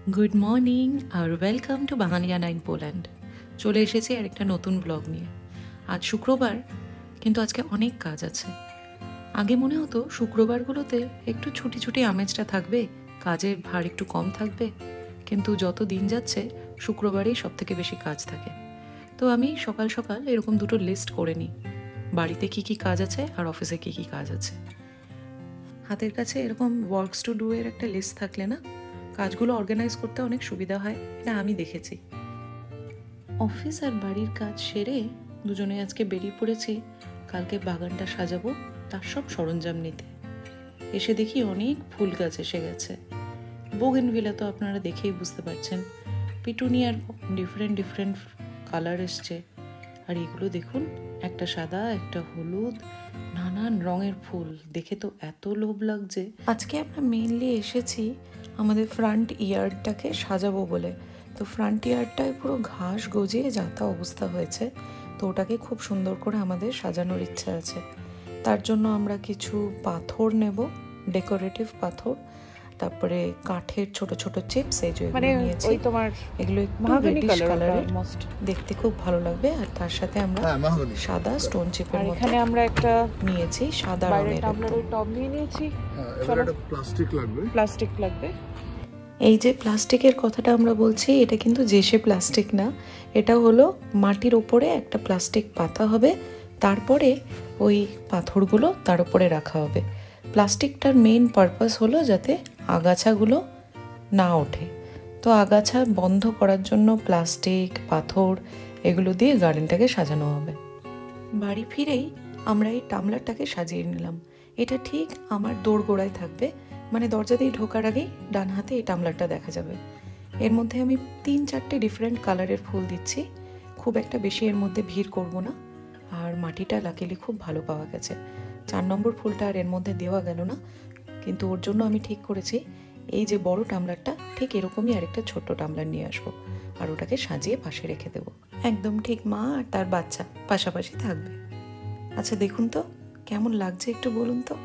Good morning আর welcome to Bangaliyana in Poland. চলে এসেছি আর একটা নতুন ব্লগ নিয়ে। আজ শুক্রবার, কিন্তু আজকে অনেক কাজ আছে। আগে মনে হতো শুক্রবারগুলোতে একটু ছুটি ছুটি আমেজটা থাকবে, কাজের ভার একটু কম থাকবে, কিন্তু যত দিন যাচ্ছে শুক্রবারেই সব থেকে বেশি কাজ থাকে। তো আমি সকাল সকাল এরকম দুটো লিস্ট করে নিই, বাড়িতে কী কী কাজ আছে আর অফিসে কী কী কাজ আছে। হাতের কাছে এরকম ওয়ার্কস টু ডু এর একটা লিস্ট থাকলে না, কাজগুলো অর্গানাইজ করতে অনেক সুবিধা হয়, এটা আমি দেখেছি। অফিস আর বাড়ির কাজ সেরে দুজনে আজকে বেরিয়ে পড়েছি কালকে বাগানটা সাজাবো, তার সব সরঞ্জাম নিতে। এসে দেখি অনেক ফুল গাছ এসে গেছে। বোগেনভিলা তো আপনারা দেখেই বুঝতে পারছেন, পিটুনিয়ার ডিফারেন্ট ডিফারেন্ট কালার এসছে। আর এগুলো দেখুন, একটা সাদা, একটা হলুদ, নানান রঙের ফুল, দেখে তো এত লোভ লাগছে। আজকে আমরা মেইনলি এসেছি আমাদের ফ্রন্ট ইয়ার্ডটাকে সাজাবো বলে। তো ফ্রন্ট ইয়ার্ডটায় পুরো ঘাস গজিয়ে যাতা অবস্থা হয়েছে, তো ওটাকে খুব সুন্দর করে আমাদের সাজানোর ইচ্ছা আছে। তার জন্য আমরা কিছু পাথর নেব, ডেকোরেটিভ পাথর, তারপরে কাঠের ছোট ছোট চিপস, এই যে নিয়েছি, এগুলো একটু রেডিশ কালারের, দেখতে খুব ভালো লাগবে। আর তার সাথে আমরা সাদা স্টোন চিপের মধ্যে এখানে আমরা একটা নিয়েছি সাদা রঙের টাবলারের টব নিয়ে নিয়েছি। এটা প্লাস্টিক লাগবে। এই যে প্লাস্টিকের কথাটা আমরা বলছি, এটা কিন্তু জেসে প্লাস্টিক না, এটা হলো মাটির ওপরে একটা প্লাস্টিক পাতা হবে, তারপরে ওই পাথরগুলো তার উপরে রাখা হবে। প্লাস্টিকটার মেইন পারপাস হলো যাতে আগাছাগুলো না ওঠে। তো আগাছা বন্ধ করার জন্য প্লাস্টিক, পাথর এগুলো দিয়ে গার্ডেনটাকে সাজানো হবে। বাড়ি ফিরেই আমরা এই টামলারটাকে সাজিয়ে নিলাম। এটা ঠিক আমার দোরগোড়ায় থাকবে, মানে দরজা দিয়ে ঢোকার আগেই ডান হাতে এই টামলারটা দেখা যাবে। এর মধ্যে আমি 3-4টে ডিফারেন্ট কালারের ফুল দিচ্ছি, খুব একটা বেশি এর মধ্যে ভিড় করব না। আর মাটিটা লাকিলি খুব ভালো পাওয়া গেছে। 4 নম্বর ফুলটা আর এর মধ্যে দেওয়া গেল না, কিন্তু ওর জন্য আমি ঠিক করেছি এই যে বড় টামলারটা, ঠিক এরকমই আরেকটা ছোট্ট টামলার নিয়ে আসবো, আর ওটাকে সাজিয়ে পাশে রেখে দেবো। একদম ঠিক মা আর তার বাচ্চা পাশাপাশি থাকবে। আচ্ছা দেখুন তো কেমন লাগছে, একটু বলুন তো।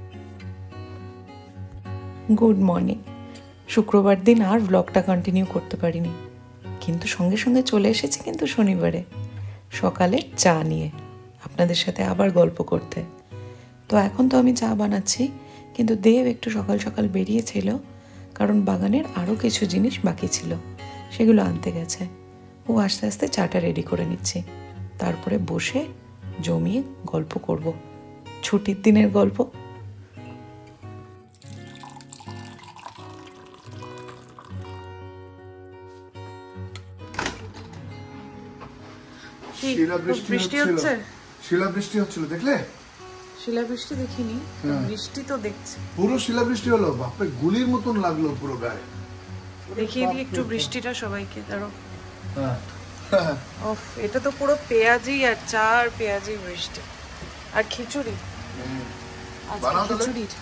Good morning. শুক্রবার দিন আর ব্লগটা কন্টিনিউ করতে পারিনি, কিন্তু সঙ্গে সঙ্গে চলে এসেছি কিন্তু শনিবারে সকালে চা নিয়ে আপনাদের সাথে আবার গল্প করতে। তো এখন তো আমি চা বানাচ্ছি, কিন্তু দেব একটু সকাল সকাল বেরিয়েছিল, কারণ বাগানের আরও কিছু জিনিস বাকি ছিল, সেগুলো আনতে গেছে। ও আস্তে আস্তে চাটা রেডি করে নিচ্ছি, তারপরে বসে জমিয়ে গল্প করব, ছুটির দিনের গল্প। শিলাবৃষ্টি হচ্ছিল, দেখলে? শিলাবৃষ্টি দেখিনি, বৃষ্টি তো দেখছি। পুরো শিলাবৃষ্টি হলো, বাপরে গুলির মতন লাগলো পুরো গায়ে। দেখিয়ে দিই একটু বৃষ্টিটা সবাইকে, দাঁড়ো। ওফ, এটা তো পুরো পেঁয়াজি আর চা আর পেঁয়াজি বৃষ্টি আর খিচুড়ি। খিচুড়ি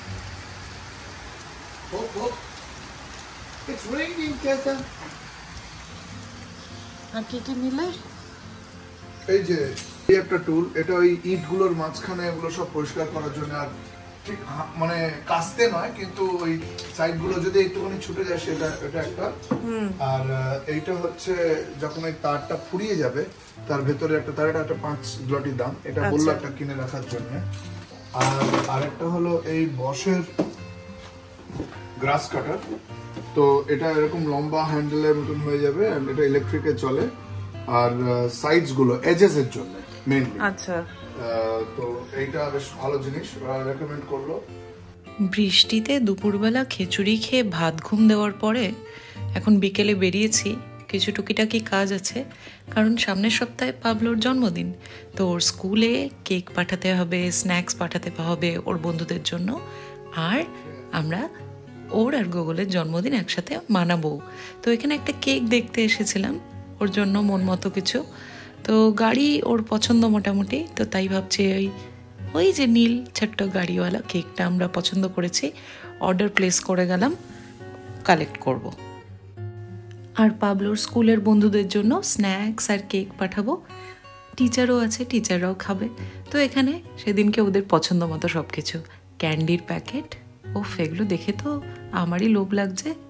আর কি কি মিলে, এই যে একটা টুল, এটা ওই ইট গুলোর মাঝখানে এগুলো সব পরিষ্কার করার জন্য। আর ঠিক মানে কাস্তে নয়, কিন্তু ওই সাইড গুলো যদি একটুখানি ছুটে যায় সেটা, এটা একটা। আর এইটা হচ্ছে যখন ওই তারটা ফুরিয়ে যাবে, তার ভেতরে একটা তার, এটা একটা 5 zloty দাম, এটা বললো একটা কিনে রাখার জন্য। আর আরেকটা হলো এই বসের গ্রাস কাটার, তো এটা এরকম লম্বা হ্যান্ডেলের মতন হয়ে যাবে, আর এটা ইলেকট্রিকে চলে। আর সাইডস গুলো এজেস এর জন্য মেইনলি। আচ্ছা, তো এইটা বেশ ভালো জিনিস, রেকমেন্ড করলো। বৃষ্টিতে দুপুরবেলা খিচুড়ি খেয়ে ভাত ঘুম দেওয়ার পরে এখন বিকেলে বেরিয়েছি, কিছু টুকিটাকি কাজ আছে, কারণ সামনের সপ্তাহে পাবলোর জন্মদিন। তো ওর স্কুলে কেক পাঠাতে হবে, স্ন্যাক্স পাঠাতে হবে ওর বন্ধুদের জন্য, আর আমরা ওর আর গোগলের জন্মদিন একসাথে মানাবো। তো এখানে একটা কেক দেখতে এসেছিলাম ওর জন্য, মন মতো কিছু। তো গাড়ি ওর পছন্দ মোটামুটি, তো তাই ভাবছি ওই যে নীল ছোট্ট গাড়িওয়ালা কেকটা আমরা পছন্দ করেছি, অর্ডার প্লেস করে গেলাম, কালেক্ট করব। আর পাবলোর স্কুলের বন্ধুদের জন্য স্ন্যাক্স আর কেক পাঠাবো, টিচারও আছে, টিচাররাও খাবে। তো এখানে সেদিনকে ওদের পছন্দ মতো সব কিছু, ক্যান্ডির প্যাকেট, ও এগুলো দেখে তো আমারই লোভ লাগছে।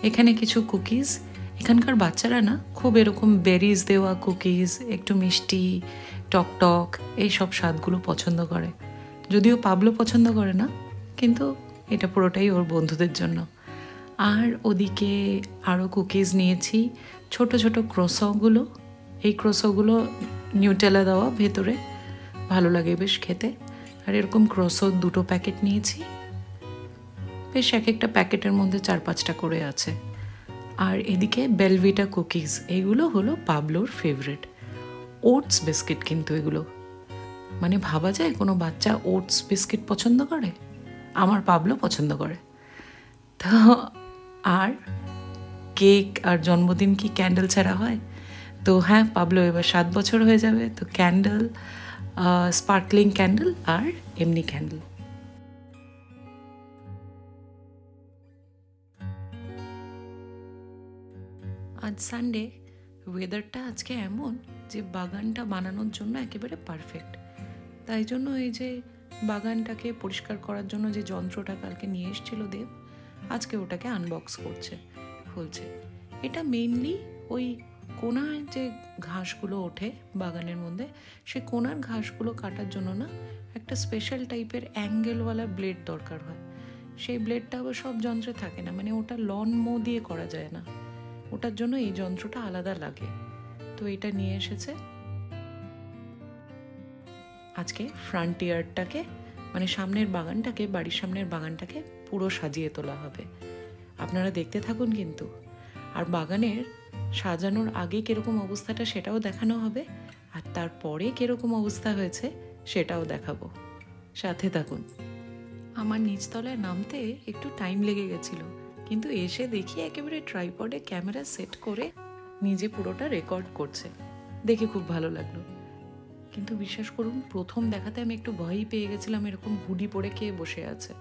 এখানে কিছু কুকিজ। এখানকার বাচ্চারা না খুব এরকম বেরিজ দেওয়া কুকিজ, একটু মিষ্টি, টক টক এইসব স্বাদগুলো পছন্দ করে। যদিও পাবলো পছন্দ করে না, কিন্তু এটা পুরোটাই ওর বন্ধুদের জন্য। আর ওদিকে আরও কুকিজ নিয়েছি, ছোট ছোট ক্রোসগুলো। এই ক্রোসগুলো নিউটেলা দেওয়া ভেতরে, ভালো লাগে বেশ খেতে। আর এরকম ক্রোসো 2টো প্যাকেট নিয়েছি, বেশ এক একটা প্যাকেটের মধ্যে 4-5টা করে আছে। আর এদিকে বেলভিটা কুকিজ, এইগুলো হলো পাবলোর ফেভারিট। ওটস বিস্কিট কিন্তু এগুলো, মানে ভাবা যায় কোনো বাচ্চা ওটস বিস্কিট পছন্দ করে? আমার পাবলো পছন্দ করে। তো আর কেক আর জন্মদিন কি ক্যান্ডেল ছাড়া হয়? তো হ্যাঁ, পাবলো এবার 7 বছর হয়ে যাবে, তো ক্যান্ডেল, স্পার্কলিং ক্যান্ডেল আর এমনি ক্যান্ডেল। আজ সানডে, ওয়েদারটা আজকে এমন যে বাগানটা বানানোর জন্য একেবারে পারফেক্ট। তাই জন্য এই যে বাগানটাকে পরিষ্কার করার জন্য যে যন্ত্রটা কালকে নিয়ে এসেছিল দেব, আজকে ওটাকে আনবক্স করছে, খুলছে। এটা মেইনলি ওই কোনার যে ঘাসগুলো ওঠে বাগানের মধ্যে, সে কোনার ঘাসগুলো কাটার জন্য না একটা স্পেশাল টাইপের অ্যাঙ্গেলওয়ালা ব্লেড দরকার হয়। সেই ব্লেডটা আবার সব যন্ত্রে থাকে না, মানে ওটা লন মো দিয়ে করা যায় না, ওটার জন্য এই যন্ত্রটা আলাদা লাগে। তো এটা নিয়ে এসেছে। আজকে ফ্রন্ট ইয়ার্ডটাকে, মানে সামনের বাগানটাকে, বাড়ির সামনের বাগানটাকে পুরো সাজিয়ে তোলা হবে। আপনারা দেখতে থাকুন কিন্তু। আর বাগানের সাজানোর আগে কিরকম অবস্থাটা সেটাও দেখানো হবে, আর তারপরে কিরকম অবস্থা হয়েছে সেটাও দেখাবো। সাথে থাকুন। আমার নিচতলায় নামতে একটু টাইম লেগে গেছিল, কিন্তু এসে দেখি একেবারে ট্রাইপডে ক্যামেরা সেট করে নিজে পুরোটা রেকর্ড করছে, দেখে খুব ভালো লাগলো। কিন্তু বিশ্বাস করুন, প্রথম দেখাতে আমি একটু ভয়ই পেয়ে গেছিলাম, এরকম হুডি পরে কে বসে আছে।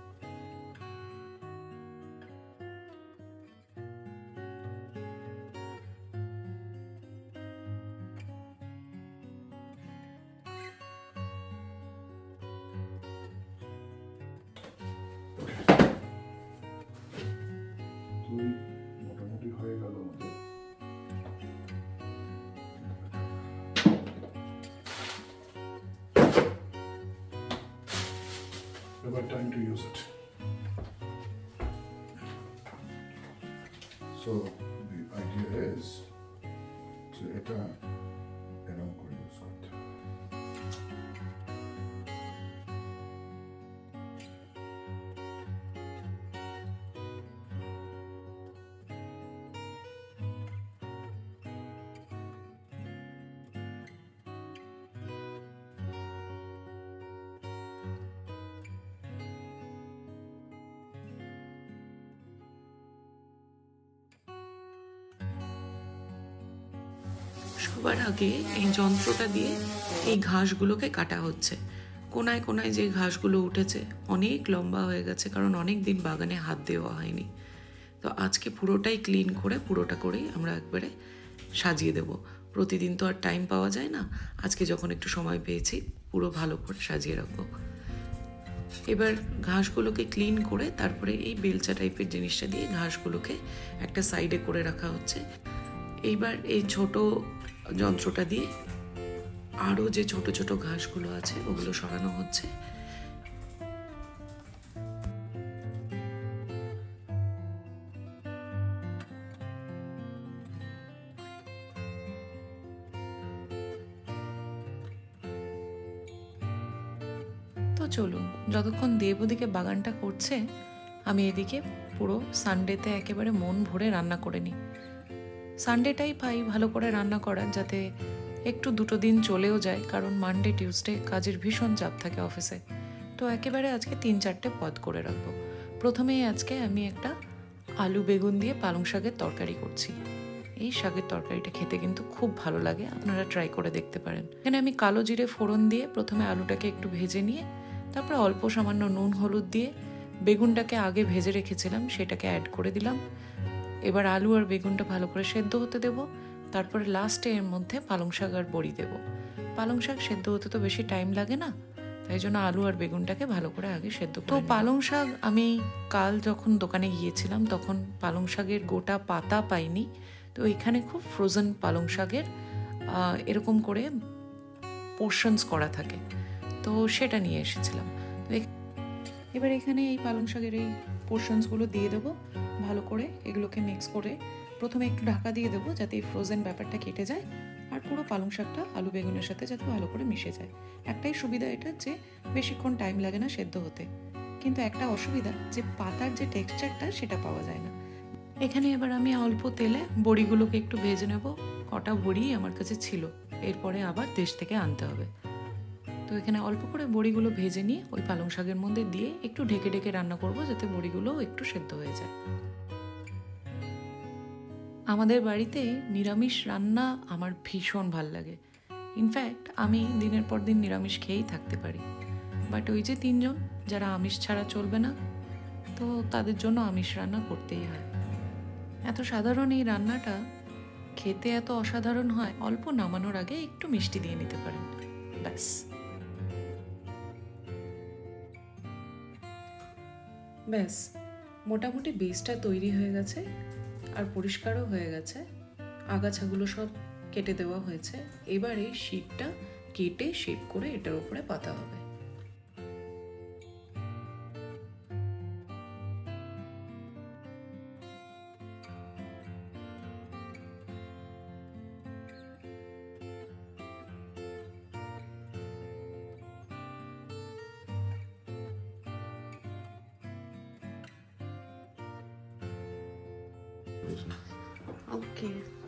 মোটামুটি হয়ে গেল আমাদের। এবার time to use it. So the idea is যে এটা এরকম করে ইউজ করতে হবে। সবার আগে এই যন্ত্রটা দিয়ে এই ঘাসগুলোকে কাটা হচ্ছে। কোনায় কোনায় যে ঘাসগুলো উঠেছে অনেক লম্বা হয়ে গেছে, কারণ অনেক দিন বাগানে হাত দেওয়া হয়নি। তো আজকে পুরোটাই ক্লিন করে পুরোটা করেই আমরা একবারে সাজিয়ে দেব। প্রতিদিন তো আর টাইম পাওয়া যায় না, আজকে যখন একটু সময় পেয়েছি পুরো ভালো করে সাজিয়ে রাখবো। এবার ঘাসগুলোকে ক্লিন করে তারপরে এই বেলচা টাইপের জিনিসটা দিয়ে ঘাসগুলোকে একটা সাইডে করে রাখা হচ্ছে। এইবার এই ছোট যন্ত্রটা দিয়ে আরও যে ছোট ছোট ঘাসগুলো আছে ওগুলো সরানো হচ্ছে। তো চলুন, যতক্ষণ দেব ওদিকে বাগানটা করছে, আমি এদিকে পুরো সানডেতে একেবারে মন ভরে রান্না করে নিই। সানডেটাই পাই ভালো করে রান্না করার, যাতে একটু 2 দিন চলেও যায়, কারণ মানডে টিউসডে কাজের ভীষণ চাপ থাকে অফিসে। তো একেবারে আজকে 3-4টে পদ করে রাখবো। প্রথমেই আজকে আমি একটা আলু বেগুন দিয়ে পালং শাকের তরকারি করছি। এই শাকের তরকারিটা খেতে কিন্তু খুব ভালো লাগে, আপনারা ট্রাই করে দেখতে পারেন। এখানে আমি কালো জিরে ফোড়ন দিয়ে প্রথমে আলুটাকে একটু ভেজে নিয়ে তারপরে অল্প সামান্য নুন হলুদ দিয়ে বেগুনটাকে আগে ভেজে রেখেছিলাম সেটাকে অ্যাড করে দিলাম। এবার আলু আর বেগুনটা ভালো করে সেদ্ধ হতে দেব। তারপরে লাস্টে এর মধ্যে পালং শাক আর বড়ি দেব। পালং শাক সেদ্ধ হতে তো বেশি টাইম লাগে না, তাই জন্য আলু আর বেগুনটাকে ভালো করে আগে সেদ্ধ করে। তো পালং শাক আমি কাল যখন দোকানে গিয়েছিলাম তখন পালং শাকের গোটা পাতা পাইনি, তো এখানে খুব ফ্রোজেন পালং শাকের এরকম করে পোর্শনস করা থাকে, তো সেটা নিয়ে এসেছিলাম। তো এবার এখানে এই পালং শাকের এই পোর্শনসগুলো দিয়ে দেবো ভালো করে, এগুলোকে মিক্স করে প্রথমে একটু ঢাকা দিয়ে দেবো যাতে এই ফ্রোজেন ব্যাপারটা কেটে যায়, আর পুরো পালং শাকটা আলু বেগুনের সাথে যাতে ভালো করে মিশে যায়। একটাই সুবিধা এটা যে বেশিক্ষণ টাইম লাগে না সেদ্ধ হতে, কিন্তু একটা অসুবিধা যে পাতার যে টেক্সচারটা সেটা পাওয়া যায় না। এখানে এবার আমি অল্প তেলে বড়িগুলোকে একটু ভেজে নেব। কটা বড়ি আমার কাছে ছিল, এরপরে আবার দেশ থেকে আনতে হবে। তো এখানে অল্প করে বড়িগুলো ভেজে নিয়ে ওই পালং শাকের মধ্যে দিয়ে একটু ঢেকে ঢেকে রান্না করব যাতে বড়িগুলো একটু সেদ্ধ হয়ে যায়। আমাদের বাড়িতে নিরামিষ রান্না আমার ভীষণ ভাল লাগে। ইনফ্যাক্ট আমি দিনের পর দিন নিরামিষ খেয়েই থাকতে পারি, বাট ওই যে 3 জন যারা আমিষ ছাড়া চলবে না, তো তাদের জন্য আমিষ রান্না করতেই হয়। এত সাধারণ এই রান্নাটা খেতে এত অসাধারণ হয়, অল্প নামানোর আগে একটু মিষ্টি দিয়ে নিতে পারেন, ব্যাস। ব্যাস মোটামুটি বেসটা তৈরি হয়ে গেছে আর পরিষ্কারও হয়ে গেছে, আগাছাগুলো সব কেটে দেওয়া হয়েছে। এবার এই শীটটা কেটে শেপ করে এটার উপরে পাতা হবে। Okay,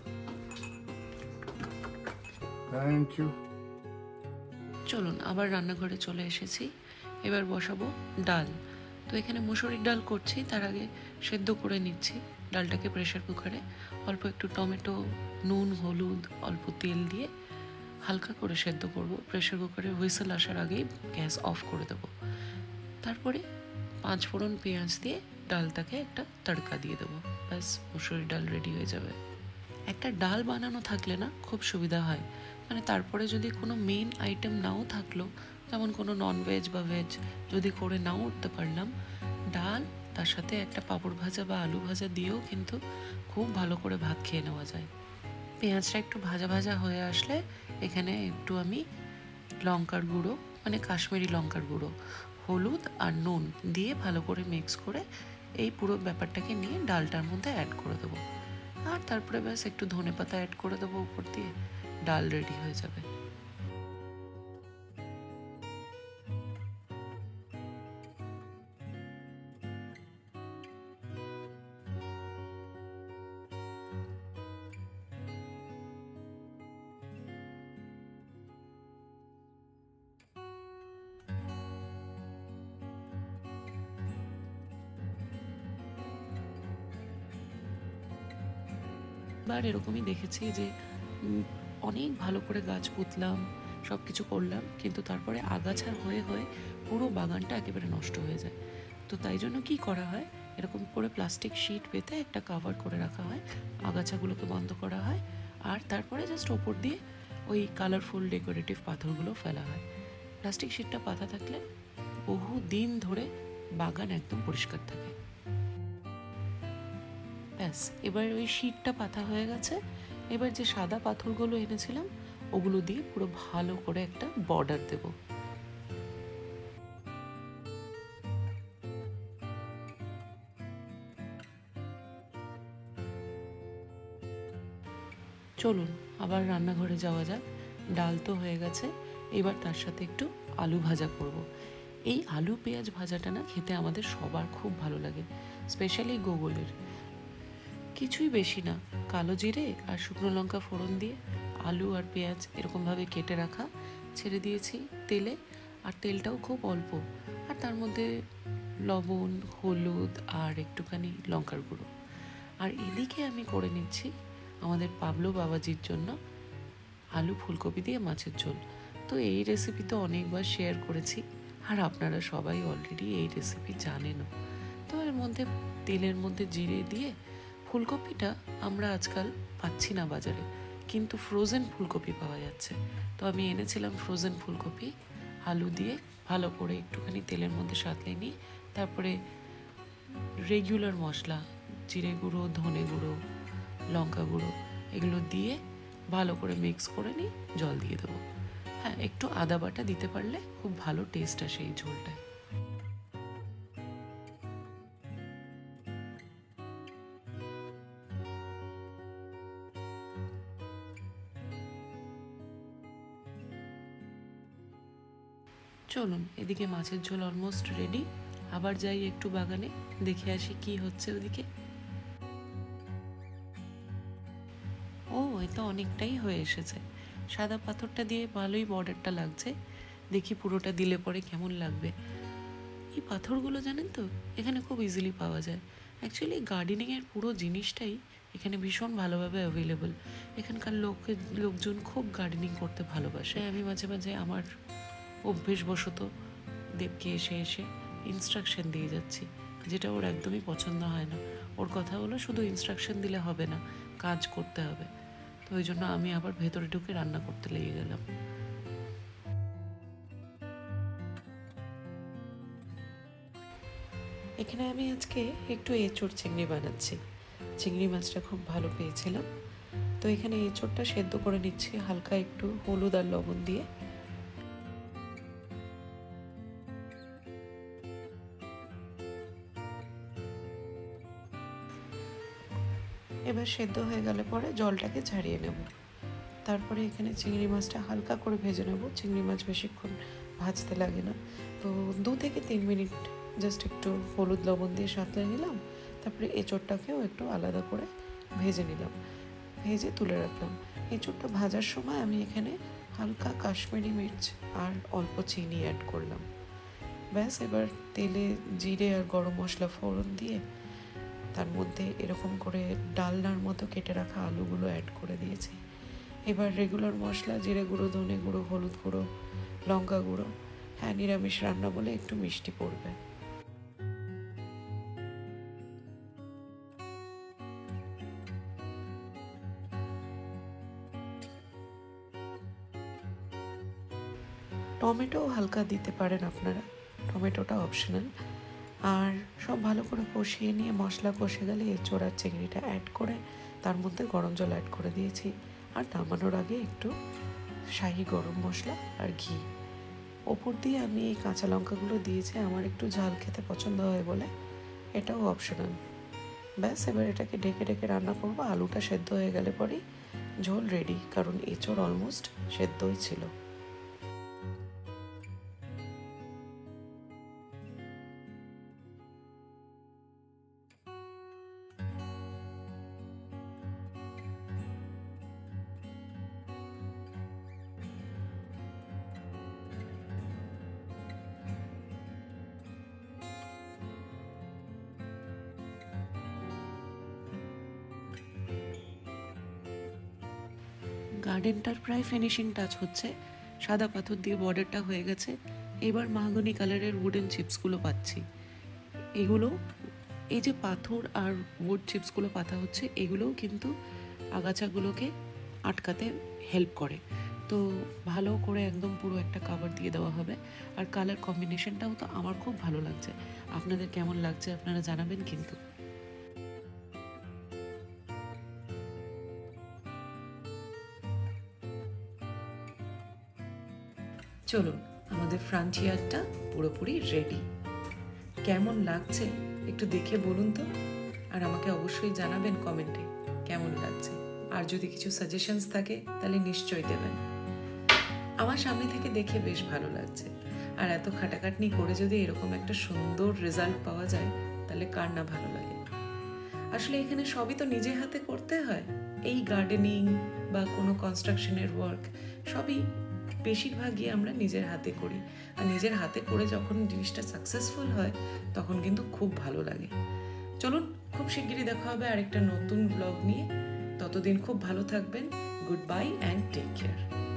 thank you. চলুন আবার রান্নাঘরে চলে এসেছি। এবার বসাবো ডাল। তো এখানে মুসুরির ডাল করছি, তার আগে সেদ্ধ করে নিচ্ছি ডালটাকে প্রেশার কুকারে। অল্প একটু টমেটো, নুন, হলুদ, অল্প তেল দিয়ে হালকা করে সেদ্ধ করব। প্রেশার কুকারে হুইসেল আসার আগেই গ্যাস অফ করে দেবো। তারপরে 5 ফোড়ন পেঁয়াজ দিয়ে ডালটাকে একটা তড়কা দিয়ে দেবো, ব্যাস মুসুরির ডাল রেডি হয়ে যাবে। একটা ডাল বানানো থাকলে না খুব সুবিধা হয়, মানে তারপরে যদি কোনো মেন আইটেম নাও থাকলো, যেমন কোনো ননভেজ বা ভেজ যদি করে নাও উঠতে পারলাম, ডাল তার সাথে একটা পাঁপড় ভাজা বা আলু ভাজা দিয়েও কিন্তু খুব ভালো করে ভাত খেয়ে নেওয়া যায়। পেঁয়াজটা একটু ভাজা ভাজা হয়ে আসলে এখানে একটু আমি লঙ্কার গুঁড়ো, মানে কাশ্মীরি লঙ্কার গুঁড়ো, হলুদ আর নুন দিয়ে ভালো করে মিক্স করে এই পুরো ব্যাপারটাকে নিয়ে ডালটার মধ্যে অ্যাড করে দেবো। আর তারপরে ব্যাস একটু ধনেপাতা অ্যাড করে দেবো উপর দিয়ে, ডাল রেডি হয়ে যাবে। বার এরকমই দেখেছি যে অনেক ভালো করে গাছ পুঁতলাম, সব কিছু করলাম, কিন্তু তারপরে আগাছা হয়ে হয়ে পুরো বাগানটা একেবারে নষ্ট হয়ে যায়। তো তাই জন্য কি করা হয়, এরকম করে প্লাস্টিক শিট পেতে একটা কাভার করে রাখা হয়, আগাছাগুলোকে বন্ধ করা হয়, আর তারপরে জাস্ট ওপর দিয়ে ওই কালারফুল ডেকোরেটিভ পাথরগুলো ফেলা হয়। প্লাস্টিক শিটটা পাতা থাকলে বহু দিন ধরে বাগান একদম পরিষ্কার থাকে। ব্যাস এবার ওই শিটটা পাতা হয়ে গেছে। এবার যে সাদা পাথরগুলো এনেছিলাম ওগুলো দিয়ে পুরো ভালো করে একটা বর্ডার দেব। চলুন আবার রান্নাঘরে যাওয়া যাক। ডাল তো হয়ে গেছে, এবার তার সাথে একটু আলু ভাজা করব। এই আলু পেঁয়াজ ভাজাটা না খেতে আমাদের সবার খুব ভালো লাগে, স্পেশালি গোগলের। কিছুই বেশি না, কালো জিরে আর শুকনো লঙ্কা ফোড়ন দিয়ে আলু আর পেঁয়াজ এরকমভাবে কেটে রাখা ছেড়ে দিয়েছি তেলে, আর তেলটাও খুব অল্প, আর তার মধ্যে লবণ, হলুদ আর একটুখানি লঙ্কার গুঁড়ো। আর এদিকে আমি করে নিচ্ছি আমাদের পাবলো বাবাজির জন্য আলু ফুলকপি দিয়ে মাছের ঝোল। তো এই রেসিপি তো অনেকবার শেয়ার করেছি, আর আপনারা সবাই অলরেডি এই রেসিপি জানেনও। তো এর মধ্যে তেলের মধ্যে জিরে দিয়ে, ফুলকপিটা আমরা আজকাল পাচ্ছি না বাজারে, কিন্তু ফ্রোজেন ফুলকপি পাওয়া যাচ্ছে। তো আমি এনেছিলাম ফ্রোজেন ফুলকপি, আলু দিয়ে ভালো করে একটুখানি তেলের মধ্যে সাঁতলে নিই। তারপরে রেগুলার মশলা, জিরে গুঁড়ো, ধনে গুঁড়ো, লঙ্কা গুঁড়ো এগুলো দিয়ে ভালো করে মিক্স করে নিই, জল দিয়ে দেবো। হ্যাঁ, একটু আদা বাটা দিতে পারলে খুব ভালো টেস্ট আসে এই ঝোলটায়। চলুন, এদিকে মাছের ঝোল অলমোস্ট রেডি। আবার যাই একটু বাগানে, দেখে আসি কি হচ্ছে ওদিকে। ও, এ তো অনেকটাই হয়ে এসেছে। সাদা পাথরটা দিয়ে ভালোই বর্ডারটা লাগছে, দেখি পুরোটা দিলে পরে কেমন লাগবে। এই পাথরগুলো জানেন তো এখানে খুব ইজিলি পাওয়া যায়। অ্যাকচুয়ালি গার্ডেনিংয়ের পুরো জিনিসটাই এখানে ভীষণ ভালোভাবে অ্যাভেলেবল। এখানকার লোকজন খুব গার্ডেনিং করতে ভালোবাসে। আমি মাঝে মাঝে আমার অভ্যেসবশত দেবকে এসে এসে ইনস্ট্রাকশন দিয়ে যাচ্ছি, যেটা ওর একদমই পছন্দ হয় না। ওর কথা হলো শুধু ইনস্ট্রাকশন দিলে হবে না, কাজ করতে হবে। তো ওই জন্য আমি আবার ভেতরে ঢুকে রান্না করতে লেগে গেলাম। এখানে আমি আজকে একটু এঁচোড় চিংড়ি বানাচ্ছি। চিংড়ি মাছটা খুব ভালো পেয়েছিলাম, তো এখানে এঁচোড়টা সেদ্ধ করে নিচ্ছি হালকা একটু হলুদ আর লবণ দিয়ে। এবার সেদ্ধ হয়ে গেলে পরে জলটাকে ঝারিয়ে নেব। তারপরে এখানে চিংড়ি মাছটা হালকা করে ভেজে নেব। চিংড়ি মাছ বেশিক্ষণ ভাজতে লাগে না, তো 2 থেকে 3 মিনিট জাস্ট একটু হলুদ লবণ দিয়ে সাঁতলে নিলাম। তারপরে এঁচোড়টাকেও একটু আলাদা করে ভেজে নিলাম, ভেজে তুলে রাখলাম। এঁচোড়টা ভাজার সময় আমি এখানে হালকা কাশ্মীরি মির্চ আর অল্প চিনি অ্যাড করলাম। ব্যাস, এবার তেলে জিরে আর গরম মশলা ফোড়ন দিয়ে তার মধ্যে এরকম করে ডালনার মতো কেটে রাখা আলুগুলো অ্যাড করে দিয়েছি। এবার রেগুলার মশলা, জিরে গুঁড়ো, ধনে গুঁড়ো, হলুদ গুঁড়ো, লঙ্কা গুঁড়ো। হ্যাঁ, নিরামিষ রান্না বলে একটু মিষ্টি পড়বে। টমেটো হালকা দিতে পারেন আপনারা, টমেটোটা অপশনাল। আর সব ভালো করে কষিয়ে নিয়ে মশলা কষে গেলে এঁচোড় আর চিংড়িটা অ্যাড করে তার মধ্যে গরম জল অ্যাড করে দিয়েছি। আর নামানোর আগে একটু শাহি গরম মশলা আর ঘি ওপর দিয়ে আমি এই কাঁচা লঙ্কাগুলো দিয়েছি। আমার একটু ঝাল খেতে পছন্দ হয় বলে, এটাও অপশনাল। ব্যাস, এবার এটাকে ঢেকে ঢেকে রান্না করবো। আলুটা সেদ্ধ হয়ে গেলে পরেই ঝোল রেডি, কারণ এঁচোড় অলমোস্ট সেদ্ধই ছিল। গার্ডেনটার প্রায় ফিনিশিং টাচ হচ্ছে। সাদা পাথর দিয়ে বর্ডারটা হয়ে গেছে। এবার মাহগনি কালারের উডেন চিপসগুলো পাচ্ছি। এগুলো, এই যে পাথর আর উড চিপসগুলো পাতা হচ্ছে, এগুলোও কিন্তু আগাছাগুলোকে আটকাতে হেল্প করে। তো ভালো করে একদম পুরো একটা কাভার দিয়ে দেওয়া হবে। আর কালার কম্বিনেশনটাও তো আমার খুব ভালো লাগছে। আপনাদের কেমন লাগছে আপনারা জানাবেন কিন্তু। চলুন, আমাদের ফ্রন্টিয়ারটা পুরোপুরি রেডি। কেমন লাগছে একটু দেখে বলুন তো, আর আমাকে অবশ্যই জানাবেন কমেন্টে কেমন লাগছে। আর যদি কিছু সাজেশনস থাকে তাহলে নিশ্চয়ই দেবেন। আমার সামনে থেকে দেখে বেশ ভালো লাগছে। আর এত খাটাখাটনি করে যদি এরকম একটা সুন্দর রেজাল্ট পাওয়া যায় তাহলে কার না ভালো লাগে। আসলে এখানে সবই তো নিজে হাতে করতে হয়। এই গার্ডেনিং বা কোনো কনস্ট্রাকশনের ওয়ার্ক সবই বেশিরভাগই আমরা নিজের হাতে করি। আর নিজের হাতে করে যখন জিনিসটা সাকসেসফুল হয় তখন কিন্তু খুব ভালো লাগে। চলুন, খুব শিগগিরই দেখা হবে আরেকটা নতুন ব্লগ নিয়ে। ততদিন খুব ভালো থাকবেন। Goodbye and take care.